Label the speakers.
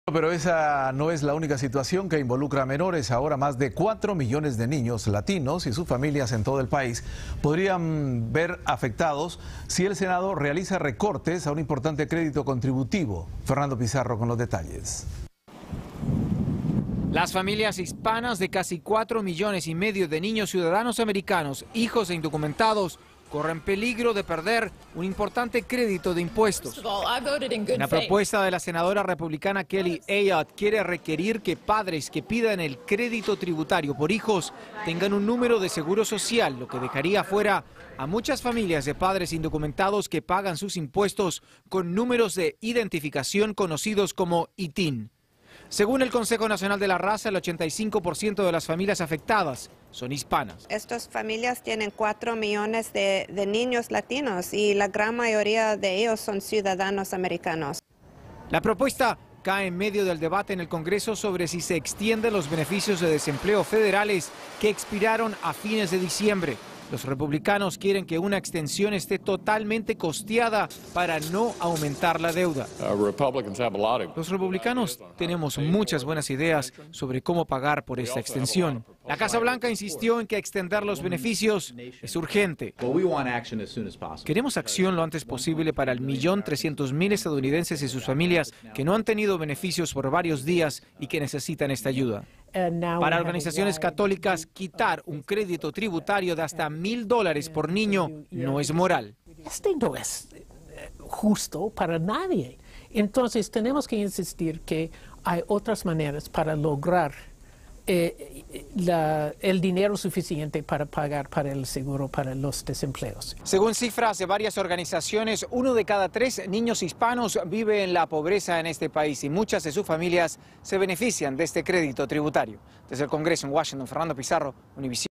Speaker 1: Pero esa no es la única situación que involucra a menores. Ahora más de 4 millones de niños latinos y sus familias en todo el país podrían ver afectados si el Senado realiza recortes a un importante crédito contributivo. Fernando Pizarro con los detalles.
Speaker 2: Las familias hispanas de casi 4,5 millones de niños ciudadanos americanos, hijos e indocumentados, corren peligro de perder un importante crédito de impuestos. Una propuesta de la senadora republicana Kelly Ayotte quiere requerir que padres que pidan el crédito tributario por hijos tengan un número de seguro social, lo que dejaría fuera a muchas familias de padres indocumentados que pagan sus impuestos con números de identificación conocidos como ITIN. Según el Consejo Nacional de la Raza, el 85% de las familias afectadas son hispanas.
Speaker 3: Estas familias tienen 4 millones de niños latinos y la gran mayoría de ellos son ciudadanos americanos.
Speaker 2: La propuesta cae en medio del debate en el Congreso sobre si se extienden los beneficios de desempleo federales que expiraron a fines de diciembre. Los republicanos quieren que una extensión esté totalmente costeada para no aumentar la deuda. Los republicanos tenemos muchas buenas ideas sobre cómo pagar por esta extensión. La Casa Blanca insistió en que extender los beneficios es urgente. Queremos acción lo antes posible para el 1.300.000 estadounidenses y sus familias que no han tenido beneficios por varios días y que necesitan esta ayuda. Para organizaciones católicas, quitar un crédito tributario de hasta $1,000 por niño no es moral.
Speaker 4: Este no es justo para nadie. Entonces tenemos que insistir que hay otras maneras para lograr el dinero suficiente para pagar para el seguro para los desempleos.
Speaker 2: Según cifras de varias organizaciones, 1 de cada 3 niños hispanos vive en la pobreza en este país y muchas de sus familias se benefician de este crédito tributario. Desde el Congreso en Washington, Fernando Pizarro, Univisión.